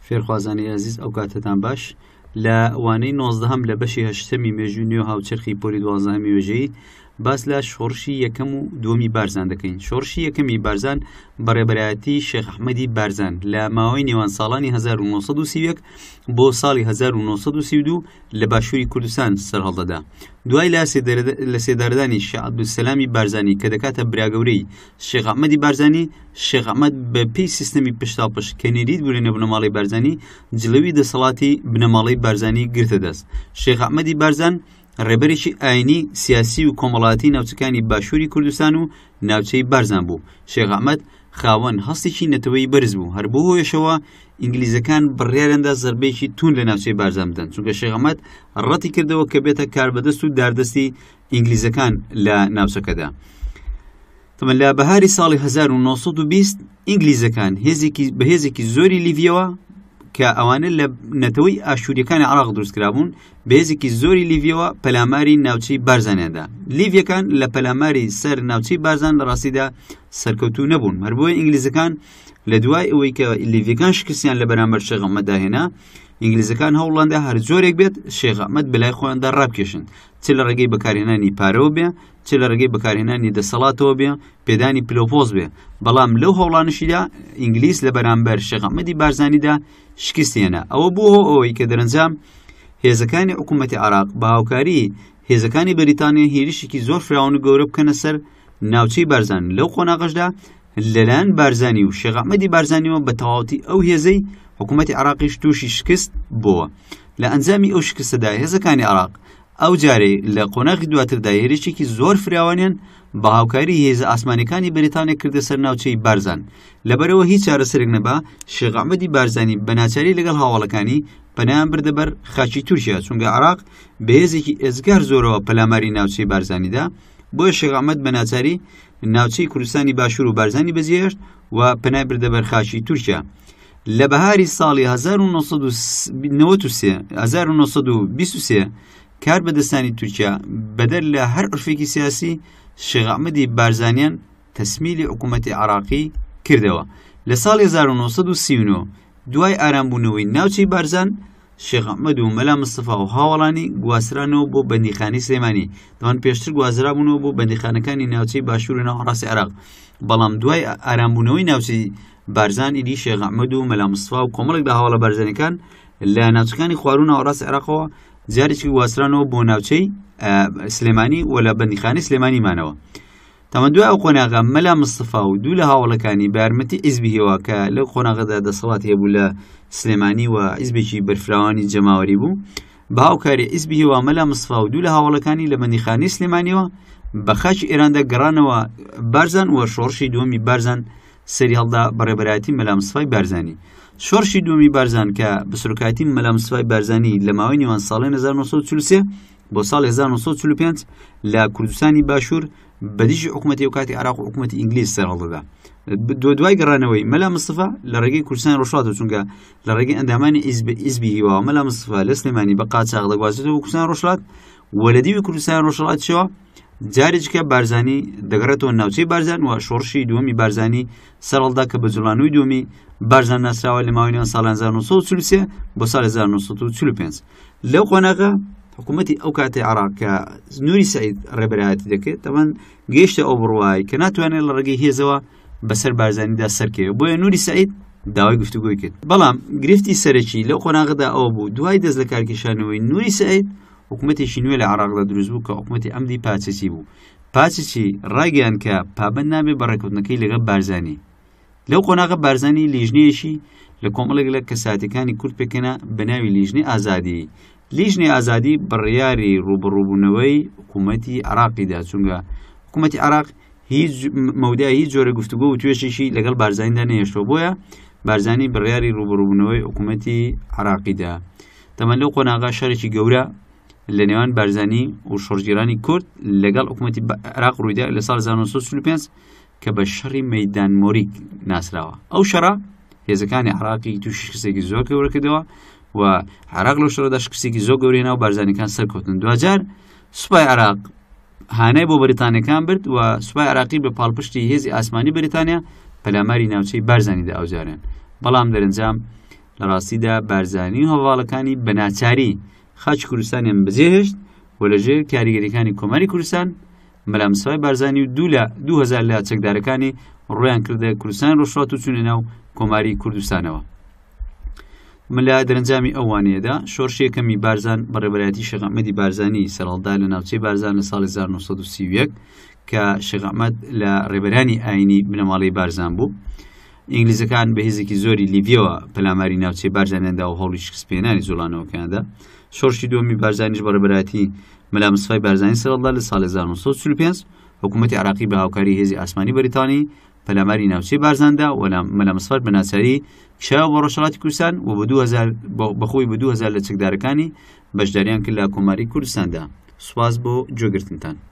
فێرخوازانی عزیز ئەو کاتتان باش لە وانەی 19 لە بەشی 8 مێژووی نوێ هاوچەرخی پۆلی 12 مێژەیی باس لە شۆڕشی یەکەم و دووەمی بارزان دەکەین. شۆڕشی یەکەمی بارزان بەڕێبەرایەتی شێخ ئەحمەدی بارزان لە ماوەی نێوان ساڵانی 1930 بۆ ساڵی 1932 لە باشووری کوردستان سەرهەڵدەدا. دوای لە سێداردانی شێخ عەبدولسەلامی بارزانی کە دەکاتە براگەورەی شێخ ئەحمەدی بارزانی، شێخ ئەحمەد بە پێی سیستەمی پشتاپشت کە نێریت بوورێنە بنەماڵی بارزانی جلەوی دەسەڵاتی بنەماڵی بارزانی گرتە دەست. شێخ ئەحمەدی بارزان ڕێبەرێکی ئاینی سیاسی و کۆمەڵاتی ناوچەکانی باشووری کوردستان و ناوچەی بارزان بوو. شێخ ئەحمەد خاوەن هەستێکی نەتەوەی بەرز بوو، هەر بۆ هۆیشەوە ئینگلیزەکان بڕیارەندا زەربەیەکی تون لە ناوچەی بارزان بدەن، چونکە شێخ ئەحمەد ڕەتی کردەوە کە بێتە کاربەدەست و داردەستی ئینگلیزەکان لە ناوچەکەدا. تەمەن لە بەهاری ساڵی 1920 ئینگلیزەکان بە هێزێکی زۆری لیڤیەوە کە ئەوانە لە نەتەوەی ئاشووریەکانی عێراق دروستکرابوون، بە هێزێکی زۆری لیڤیەوە پەلاماری ناوچەی بارزانیاندا. لیڤیەکان لە پەلاماری سەر ناوچەی بارزان لە ڕاستیدا سەرکەوتوو نەبوون، هەربۆیە ئینگلیزەکان لە دوای ئەوەی کە لیڤیەکان شکستیان لە بەرامبەر شێخ ئەحمەددا هێنا، ئینگلیزەکان هەوڵاندا هەر زۆرێک بێت شێخ ئەحمەد بەلای خۆیاندا ڕابکێشن، چ لە ڕێگەی بەکارهێنانی پارەوە بێ، چ لە ڕێگەی بەکارهێنانی دەسەڵاتەوە بێ، پێدانی پلۆپۆز بێ. بەڵام لەو هەوڵانشیدا ئینگلیز لە بەرامبەر شێخ ئەحمەدی بارزانیدا شکستیانە. ئەوە بوو ئەوەی کە دەرەنجام هێزەکانی حکوومەتی عێراق بە هاوکاری هێزەکانی بەریتانیا هێرشێکی زۆر فراوان و گەورە بکەنە سەر ناوچەی بارزان. لەو قۆناغەشدا لەلایەن بارزانی و شێخ ئەحمەدی بارزانیەوە بە تەواوەتی ئەو هێزەی حکوومەتی عێراقیش تووشی شکست بووە. لە ئەنجامی ئەو شکستەدا هێزەکانی عێراق ئەو جارێ لە قۆناغی دواتردا هێرشێکی زۆر فراوانیان بە هاوکاری هێزە ئاسمانیەکانی بەریتانیا کردە سەر ناوچەی بارزان. لەبەرەوە هیچ چارەسەرێک نەبا شێخ ئەحمەدی بارزانی بەناچاری لەگەڵ هاوڵەکانی پەنایان بردە بەر خاچی تورکیا، چونکە عێراق بە هێزێکی ئێزگار زۆرەوە پەلاماری ناوچەی بارزانیدا. بۆیە شێخ ئەحمەد بەناچاری ناوچەی کوردستانی باشوور و بارزانی بەجێهێشت و پەنای بردە بەر خاچی تورکیا. لە بەهاری ساڵی 1923 کار بەدەستانی تورکیا بەدەر لە هەر عرفێکی سیاسی شێخ ئەحمەدی بارزانیان تەسمیلی حکوومەتی عێراقی کردەوە. لە ساڵی 1939 دوای ئارامبوونەوەی ناوچەی بارزان، شێخ ئەحمەد و مەلا مستەفا و هاوڵانی گواسرانەوە بۆ بەندیخانەی سلێمانی، دەوان پێشتر گوازرابوونەوە بۆ بەندیخانەکانی ناوچەی باشوور و ناوەڕاستی عێراق. بەڵام دوای ئارامبوونەوەی ناوچەی بارزان ئیدی شێخ ئەحمەد و مەلا مستەفا و کۆمەڵێک لە هاوڵە بارزانەکان لە ناوچەکانی خوار و ناوەڕاستی عێراقەوە جارێکی گواسرانەوە بۆ ناوچەی سلێمانی و لە بەندیخانەی سلێمانیمانەوە. تەمەن دوای ئەو قۆناغە مەلا مستەفا و دوو لە هاوڵەکانی بە یارمەتی حیزبی هێوا کە لەو قۆناغەدا دەسەڵات هەبوو لە سلێمانی و حیزبێکی بەرفراوانی جەماوەری بوو، بە هاوکاری حیزبی هێوا مەلا مستەفا و دوو لە هاوڵەکانی لە بەندیخانەی سلێمانیەوە بە خاچی ئێراندا گەڕانەوە بارزان و شۆڕشی دووەمی بارزان سەری هەڵدا بەڕێبەرایەتی مەلا مستەفای بارزانی. شۆڕشی دووەمی بارزان کە بە سورکاتی مەلا مستەفای بارزانی لە ماوەی نێوان ساڵی 1943 بۆ ساڵی 1945 لە کوردستانی باشوور بەدیژی حکوومەتی ئەو کاتی عێراق و حکوومەتی ئینگلیز سەرهەڵدەدا. دوای گەڕانەوەی مەلا مستەفا لە ڕێگەی کوردستانی ڕۆژهەڵاتەوە، چونکە لە ڕێگەی ئەندامانی حیزبی هێوا مەلا مستەفا لە سلێمانی بە قاچاغ دەگوازێتەوە بۆ کوردستانی ڕۆژهەڵات و لە دیوی کوردستانی ڕۆژهەڵاتیەوە جارێکە بارزانی دەگەڕێتەوە ناوچەی بارزان و شۆڕشی دووەمی بارزانی سەرهەڵدا کە بە جوڵانەوەی دووەمی بارزان ناسراوە لە ماوەی نێوان ساڵی 1943 بۆ ساڵی 1945. لەو قۆناغە حکوومەتی ئەو کاتی عێراق کە نوری سەعید ڕێبەرایەتی دەکرێت تەمەن گەیشتە ئەو بڕوای کە ناتوانێت لە ڕێگەی هێزەوە بەسەر بارزانیدا سەرکەوێت، بۆیە نوری سەعید داوای گفتوگۆی کرد. بەڵام گرفتی سەرەکی لەو قۆناغەدا ئەوە بوو دوای دەست لە کارکێشانەوەی نوری سەعید حکوومەتێکی نوێ لە عێراقدا دروست بوو کە حکوومەتی ئەمدی پاچەکی بوو. پاچەکی ڕاگەیان کە پابەند نابێت بە ڕێکەوتنەکەی لەگەڵ بارزانی. لەو قۆناغە بارزانی لیژنەیەشی لە کۆمەڵێک لە کەساتەکانی کورد پێکەنە بە ناوی لیژنەی ئازادی. لیژنەی ئازادی بڕیاری ڕوبەڕووبوونەوەی حکوومەتی عێراقیدا، چونکە حکوومەتی عێراق هیچ مەودای هیچ جۆرە گفتوگۆ و توێشێکی لەگەڵ بارزانیدا نەهێشتەوە، بۆیە بارزانی بڕیاری ڕوبەڕووبوونەوەی حکوومەتی عێراقیدا. تەمەن لەو قۆناغا شەڕێکی گەورە لە نێوان بارزانی و شۆڕژگێرانی کورد لەگەڵ حکوومەتی عێراق ڕوویدا لە ساڵ 1945 کە بە شەڕی مەیدان مۆریک ناسراوە. ئەو شەڕە هێزەکانی عێراقی تووشی شکستێکی زۆر گەورە کردەوە و عێراق لەو شەڕەدا شکستێکی زۆر گەورەی ناو بارزانیەکان سەرکەوتن. دوجار سوپای عێراق هانای بۆ بەریتانیەکان برد و سوپای عێراقی بە پاڵپشتی هێزی ئاسمانی بەریتانیا پەلاماری ناوچەی بارزانیدا ئەوجارێن. بەڵام دەرەنجام لە ڕاستیدا بارزانی و هەواڵەکانی بەناچاری خاچ کوردستانیان بەجێهێشت و لەژێر کاریگەریەکانی کۆماری کوردستان مەلا مستەفای بارزانی و 2000 لە چەکدارەکانی ڕۆیان کردە کوردستان ڕۆژهەڵات و چوونە ناو کۆماری کوردستانەوە. من لە دەرەنجامی ئەوانەیەدا شۆڕشی یەکەمی بارزان بەڕێوەبەرایەتی شێخ ئەحمەدی بارزانی سەرهەڵدا لە ناوچەی بارزان لە ساڵی 1931 کە شێخ ئەحمەد لە ڕێبەرانی ئاینی بنەماڵەی بارزان بوو. ئینگلیزەکان بە هێزێکی زۆری لیڤیەوە پەلاماری ناوچەی بارزانیاندا و هەوڵی شکستپێنانی زوڵانەوەکاندا. شۆڕشی دووەمی بارزانیش بەڕێوەبەرایەتی مەلا مستەفای بارزانی سەرهەڵدا لە ساڵی 1945 حکوومەتی عێراقی بە هاوکاری هێزی ئاسمانی بەریتانی پەلاماری ناوچەی بارزاندا و مەلا مستەفای بەناچاری کشاوە بۆ ڕۆژهەڵاتی کوردستان و بەخۆی بە 2000 لە چەکدارەکانی بەشداریان کرد لە کۆماری کوردستاندا. سوپاس بۆ گوێگرتنتان.